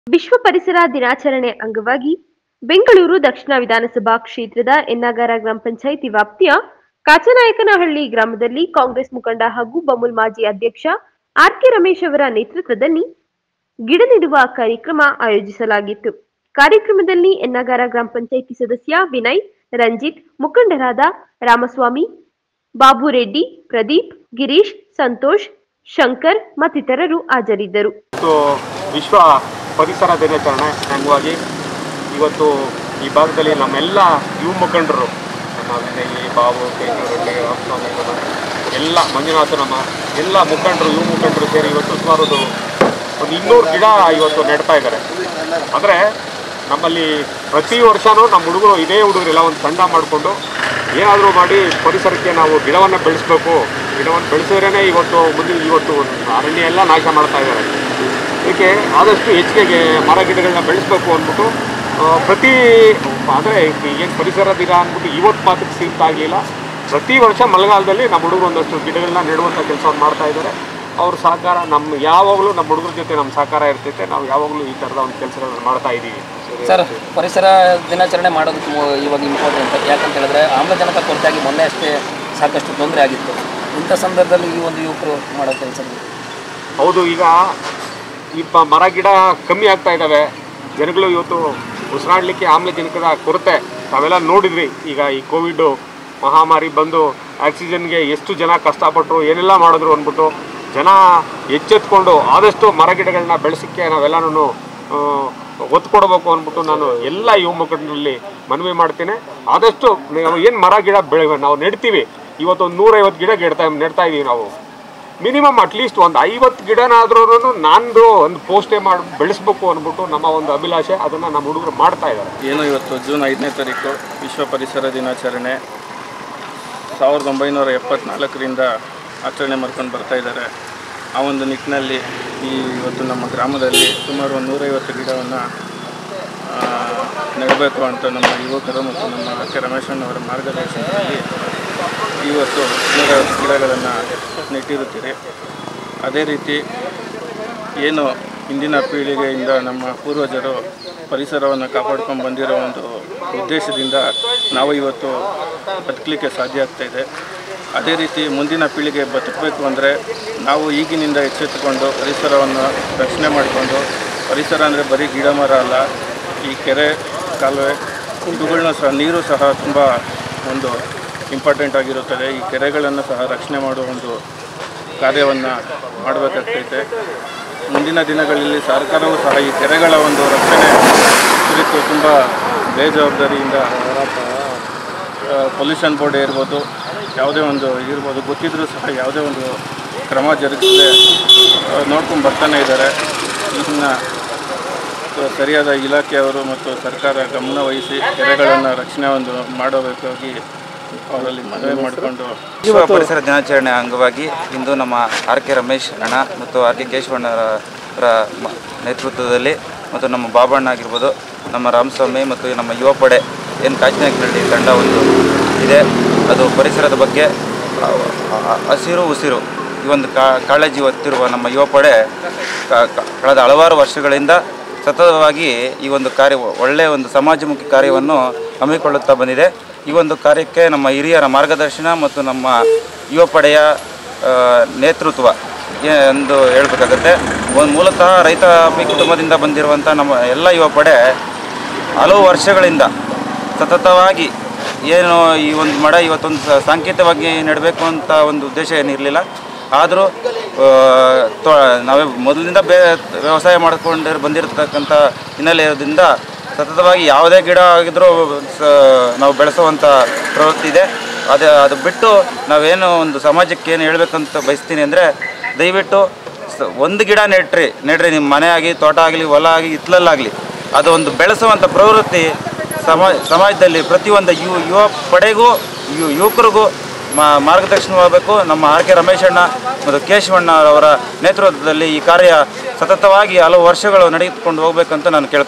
ವಿಶ್ವ ಪರಿಸರ ದಿನಾಚರಣೆ ಅಂಗವಾಗಿ ಬೆಂಗಳೂರು ದಕ್ಷಿಣ ವಿಧಾನಸಭಾ ಕ್ಷೇತ್ರದ ಎನ್ನಗಾರ ಗ್ರಾಮ ಪಂಚಾಯಿತಿ ವ್ಯಾಪ್ತಿಯ ಕಾಚನಾಯಕನಹಳ್ಳಿ ಗ್ರಾಮದಲ್ಲಿ ಕಾಂಗ್ರೆಸ್ ಮುಖಂಡ ಹಾಗೂ ಬಮೂಲ್ ಮಾಜಿ ಅಧ್ಯಕ್ಷ ಆರ್.ಕೆ. ರಮೇಶ್ ಅವರ ನೇತೃತ್ವದಲ್ಲಿ ಗಿಡ ನೆಡುವ ಕಾರ್ಯಕ್ರಮ ಆಯೋಜಿಸಲಾಗಿತ್ತು. ಕಾರ್ಯಕ್ರಮದಲ್ಲಿ ಎನ್ನಗಾರ ಗ್ರಾಮ ಪಂಚಾಯಿತಿ ಸದಸ್ಯ ವಿನಯ್, ರಂಜಿತ್, ಮುಖಂಡರಾದ ರಾಮಸ್ವಾಮಿ, ಬಾಬುರೆಡ್ಡಿ, ಪ್ರದೀಪ್, ಗಿರೀಶ್, ಸಂತೋಷ್, ಶಂಕರ್ ಮತ್ತಿತರರು ಹಾಜರಿದ್ದರು. ವಿಶ್ವ ಪರಿಸರ ದಿನಾಚರಣೆ ಅಂಗವಾಗಿ ಇವತ್ತು ಈ ಭಾಗದಲ್ಲಿ ನಮ್ಮೆಲ್ಲ ಯುವ ಮುಖಂಡರು ನಮ್ಮ ವಿನಯ್, ಬಾಬು, ಕೇಶವರೆಡ್ಡಿ, ರಾಮಸ್ವಾಮಿ, ಎಲ್ಲ ಮಂಜುನಾಥ, ನಮ್ಮ ಎಲ್ಲ ಮುಖಂಡರು ಯುವ ಮುಖಂಡರು ಸೇರಿ ಇವತ್ತು ಸುಮಾರು ಒಂದು 200 ಗಿಡ ಇವತ್ತು ನೆಡ್ತಾ ಇದ್ದಾರೆ. ಅಂದರೆ ನಮ್ಮಲ್ಲಿ ಪ್ರತಿ ವರ್ಷವೂ ನಮ್ಮ ಹುಡುಗರು ಇದೇ ಹುಡುಗರೆಲ್ಲ ಒಂದು ತಂಡ ಮಾಡಿಕೊಂಡು ಏನಾದರೂ ಮಾಡಿ ಪರಿಸರಕ್ಕೆ ನಾವು ಗಿಡವನ್ನು ಬೆಳೆಸಬೇಕು, ಗಿಡವನ್ನು ಬೆಳೆಸಿದ್ರೇ ಇವತ್ತು ಅರಣ್ಯ ಎಲ್ಲ ನಾಶ ಮಾಡ್ತಾ ಇದ್ದಾರೆ. ಇದಕ್ಕೆ ಆದಷ್ಟು ಹೆಚ್ಚಿಗೆ ಮರ ಗಿಡಗಳನ್ನ ಬೆಳೆಸಬೇಕು ಅಂದ್ಬಿಟ್ಟು ಅಂದರೆ ಏನು ಪರಿಸರ ದಿನ ಅಂದ್ಬಿಟ್ಟು ಇವತ್ತು ಮಾತ್ರಕ್ಕೆ ಸೀಮಿತ ಆಗಲಿಲ್ಲ. ಪ್ರತಿ ವರ್ಷ ಮಳೆಗಾಲದಲ್ಲಿ ನಮ್ಮ ಹುಡುಗರು ಒಂದಷ್ಟು ಗಿಡಗಳನ್ನ ನೆಡುವಂಥ ಕೆಲಸವನ್ನು ಮಾಡ್ತಾ ಇದ್ದಾರೆ. ಅವ್ರ ಸಹಕಾರ ಯಾವಾಗಲೂ ನಮ್ಮ ಹುಡುಗರ ಜೊತೆ ನಮ್ಮ ಸಹಕಾರ ಇರ್ತೈತೆ. ನಾವು ಯಾವಾಗಲೂ ಈ ಥರದ ಒಂದು ಕೆಲಸಗಳನ್ನ ಮಾಡ್ತಾ ಇದ್ದೀವಿ. ಸರ್, ಪರಿಸರ ದಿನಾಚರಣೆ ಮಾಡೋದಕ್ಕೆ ಇವಾಗ ಇಂಪಾರ್ಟೆಂಟ್ ಯಾಕಂತ ಹೇಳಿದ್ರೆ ಆಮ್ಲಜನಕ ಕೊರತೆಯಾಗಿ ಮೊನ್ನೆ ಅಷ್ಟೇ ಸಾಕಷ್ಟು ತೊಂದರೆ ಆಗಿತ್ತು. ಇಂಥ ಸಂದರ್ಭದಲ್ಲಿ ಈ ಒಂದು ಯುವಕರು ಮಾಡೋ ಕೆಲಸ ಹೌದು. ಈಗ ಮರ ಗಿಡ ಕಮ್ಮಿ ಆಗ್ತಾ ಇದ್ದಾವೆ. ಜನಗಳು ಇವತ್ತು ಉಸಿರಾಡಲಿಕ್ಕೆ ಆಮ್ಲಜನಕದ ಕೊರತೆ ತಾವೆಲ್ಲ ನೋಡಿದ್ವಿ. ಈಗ ಈ ಕೋವಿಡ್ ಮಹಾಮಾರಿ ಬಂದು ಆಕ್ಸಿಜನ್ಗೆ ಎಷ್ಟು ಜನ ಕಷ್ಟಪಟ್ಟರು, ಏನೆಲ್ಲ ಮಾಡಿದ್ರು ಅಂದ್ಬಿಟ್ಟು ಜನ ಎಚ್ಚೆತ್ಕೊಂಡು ಆದಷ್ಟು ಮರ ಗಿಡಗಳನ್ನ ಬೆಳೆಸೋಕ್ಕೆ ನಾವೆಲ್ಲನೂ ಒತ್ತು ಕೊಡಬೇಕು ಅಂದ್ಬಿಟ್ಟು ನಾನು ಎಲ್ಲ ಯುವ ಮುಖಂಡರಲ್ಲಿ ಮನವಿ ಮಾಡ್ತೀನಿ. ಆದಷ್ಟು ಏನು ಮರ ಗಿಡ ನಾವು ನೆಡ್ತೀವಿ. ಇವತ್ತು ಒಂದು 150 ಗಿಡ ನೆಡ್ತಾ ಇದ್ದೀವಿ ನಾವು. ಮಿನಿಮಮ್ ಅಟ್ಲೀಸ್ಟ್ ಒಂದು 50 ಗಿಡನಾದ್ರೂ ನಾನು ಒಂದು ಪೋಸ್ಟೇ ಮಾಡಿ ಬೆಳೆಸ್ಬೇಕು ಅಂದ್ಬಿಟ್ಟು ನಮ್ಮ ಒಂದು ಅಭಿಲಾಷೆ. ಅದನ್ನು ನಮ್ಮ ಹುಡುಗರು ಮಾಡ್ತಾ ಇದ್ದಾರೆ. ಏನು ಇವತ್ತು ಜೂನ್ 5ನೇ ತಾರೀಕು ವಿಶ್ವ ಪರಿಸರ ದಿನಾಚರಣೆ 1974ರಿಂದ ಆಚರಣೆ ಮಾಡ್ಕೊಂಡು ಬರ್ತಾ ಇದ್ದಾರೆ. ಆ ಒಂದು ನಿಟ್ಟಿನಲ್ಲಿ ಇವತ್ತು ನಮ್ಮ ಗ್ರಾಮದಲ್ಲಿ ಸುಮಾರು 150 ಗಿಡವನ್ನು ನೆಡಬೇಕು ಅಂತ ನಮ್ಮ ಯುವಕರು ಮತ್ತು ನಮ್ಮ ಆರ್.ಕೆ. ರಮೇಶಣ್ಣವರ ಮಾರ್ಗದರ್ಶನದಲ್ಲಿ ಇವತ್ತು 150 ಗಿಡಗಳನ್ನು ನೆಟ್ಟಿರುತ್ತೀರಿ. ಅದೇ ರೀತಿ ಏನು ಹಿಂದಿನ ಪೀಳಿಗೆಯಿಂದ ನಮ್ಮ ಪೂರ್ವಜರು ಪರಿಸರವನ್ನು ಕಾಪಾಡ್ಕೊಂಡು ಬಂದಿರೋ ಒಂದು ಉದ್ದೇಶದಿಂದ ನಾವು ಇವತ್ತು ಬದುಕಲಿಕ್ಕೆ ಸಾಧ್ಯ ಆಗ್ತಾಯಿದೆ. ಅದೇ ರೀತಿ ಮುಂದಿನ ಪೀಳಿಗೆ ಬದುಕಬೇಕು ಅಂದರೆ ನಾವು ಈಗಿನಿಂದ ಎಚ್ಚೆತ್ತುಕೊಂಡು ಪರಿಸರವನ್ನು ರಕ್ಷಣೆ ಮಾಡಿಕೊಂಡು, ಪರಿಸರ ಅಂದರೆ ಬರೀ ಗಿಡ ಮರ ಅಲ್ಲ, ಈ ಕೆರೆ ಕಾಲುವೆ ಇವುಗಳನ್ನ ಸಹ ನೀರು ಸಹ ತುಂಬ ಒಂದು ಇಂಪಾರ್ಟೆಂಟ್ ಆಗಿರುತ್ತದೆ. ಈ ಕೆರೆಗಳನ್ನು ಸಹ ರಕ್ಷಣೆ ಮಾಡುವ ಒಂದು ಕಾರ್ಯವನ್ನು ಮಾಡಬೇಕಾಗ್ತೈತೆ. ಮುಂದಿನ ದಿನಗಳಲ್ಲಿ ಸರ್ಕಾರವೂ ಸಹ ಈ ಕೆರೆಗಳ ಒಂದು ರಕ್ಷಣೆ ಕುರಿತು ತುಂಬ ಬೇಜವಾಬ್ದಾರಿಯಿಂದ ಪೊಲ್ಯೂಷನ್ ಬೋರ್ಡ್ ಇರ್ಬೋದು, ಯಾವುದೇ ಒಂದು ಇರ್ಬೋದು, ಗೊತ್ತಿದ್ದರೂ ಸಹ ಯಾವುದೇ ಒಂದು ಕ್ರಮ ಜರುಗಿಸದೆ ನೋಡ್ಕೊಂಡು ಬರ್ತಾನೆ ಇದ್ದಾರೆ. ಇದನ್ನು ಸರಿಯಾದ ಇಲಾಖೆಯವರು ಮತ್ತು ಸರ್ಕಾರ ಗಮನ ವಹಿಸಿ ಕೆರೆಗಳನ್ನು ರಕ್ಷಣೆ ಒಂದು ಮಾಡಬೇಕಾಗಿ ಅವರಲ್ಲಿ ಮನವಿ ಮಾಡಿಕೊಂಡು ವಿಶ್ವ ಪರಿಸರ ದಿನಾಚರಣೆ ಅಂಗವಾಗಿ ಇಂದು ನಮ್ಮ ಆರ್.ಕೆ. ರಮೇಶ್ ಅಣ್ಣ ಮತ್ತು ಆರ್.ಕೆ. ಕೇಶವಣ್ಣವರ ನೇತೃತ್ವದಲ್ಲಿ ಮತ್ತು ನಮ್ಮ ಬಾಬಣ್ಣ ಆಗಿರ್ಬೋದು, ನಮ್ಮ ರಾಮಸ್ವಾಮಿ ಮತ್ತು ನಮ್ಮ ಯುವ ಪಡೆ ಏನು ಕಾಚನಾಯಕನಹಳ್ಳಿ ತಂಡ ಒಂದು ಇದೆ. ಅದು ಪರಿಸರದ ಬಗ್ಗೆ ಹಸಿರು ಉಸಿರು ಈ ಒಂದು ಕಾಳಜಿ ಹೊತ್ತಿರುವ ನಮ್ಮ ಯುವ ಪಡೆ ಕಳೆದ ಹಲವಾರು ವರ್ಷಗಳಿಂದ ಸತತವಾಗಿ ಈ ಒಂದು ಕಾರ್ಯ ಒಳ್ಳೆಯ ಒಂದು ಸಮಾಜಮುಖಿ ಕಾರ್ಯವನ್ನು ಹಮ್ಮಿಕೊಳ್ಳುತ್ತಾ ಬಂದಿದೆ. ಈ ಒಂದು ಕಾರ್ಯಕ್ಕೆ ನಮ್ಮ ಹಿರಿಯರ ಮಾರ್ಗದರ್ಶನ ಮತ್ತು ನಮ್ಮ ಯುವ ಪಡೆಯ ನೇತೃತ್ವ ಎಂದು ಹೇಳಬೇಕಾಗತ್ತೆ. ಒಂದು ಮೂಲತಃ ರೈತಾಪಿ ಕುಟುಂಬದಿಂದ ಬಂದಿರುವಂಥ ನಮ್ಮ ಎಲ್ಲ ಯುವ ಪಡೆ ಹಲವು ವರ್ಷಗಳಿಂದ ಸತತವಾಗಿ ಏನು ಈ ಒಂದು ಮಡ ಇವತ್ತೊಂದು ಸಾಂಕೇತಿಕವಾಗಿ ನೆಡಬೇಕು ಅಂತ ಒಂದು ಉದ್ದೇಶ ಏನಿರಲಿಲ್ಲ. ಆದರೂ ನಾವೇ ಮೊದಲಿನಿಂದ ವ್ಯವಸಾಯ ಮಾಡಿಕೊಂಡು ಬಂದಿರತಕ್ಕಂಥ ಹಿನ್ನೆಲೆಯಿಂದ ಸತತವಾಗಿ ಯಾವುದೇ ಗಿಡ ಆಗಿದ್ರೂ ನಾವು ಬೆಳೆಸುವಂಥ ಪ್ರವೃತ್ತಿ ಇದೆ. ಅದು ಬಿಟ್ಟು ನಾವೇನು ಒಂದು ಸಮಾಜಕ್ಕೆ ಏನು ಹೇಳಬೇಕಂತ ಬಯಸ್ತೀನಿ ಅಂದರೆ, ದಯವಿಟ್ಟು ಒಂದು ಗಿಡ ನೆಡ್ರಿ ನಿಮ್ಮ ಮನೆ ಆಗಿ, ತೋಟ ಆಗಲಿ, ಹೊಲ ಆಗಿ, ಹಿತ್ತಲಲ್ಲಾಗಲಿ ಅದು ಒಂದು ಬೆಳೆಸುವಂಥ ಪ್ರವೃತ್ತಿ ಸಮಾಜದಲ್ಲಿ ಪ್ರತಿಯೊಂದು ಯುವ ಪಡೆಗೂ ಯುವಕರಿಗೂ ಮಾರ್ಗದರ್ಶನವಾಗಬೇಕು. ನಮ್ಮ ಆರ್.ಕೆ. ರಮೇಶಣ್ಣ ಮತ್ತು ಕೇಶವಣ್ಣ ಅವರ ನೇತೃತ್ವದಲ್ಲಿ ಈ ಕಾರ್ಯ ಸತತವಾಗಿ ಹಲವು ವರ್ಷಗಳು ನಡೆದುಕೊಂಡು ಹೋಗಬೇಕಂತ ನಾನು ಕೇಳ್ತೀನಿ.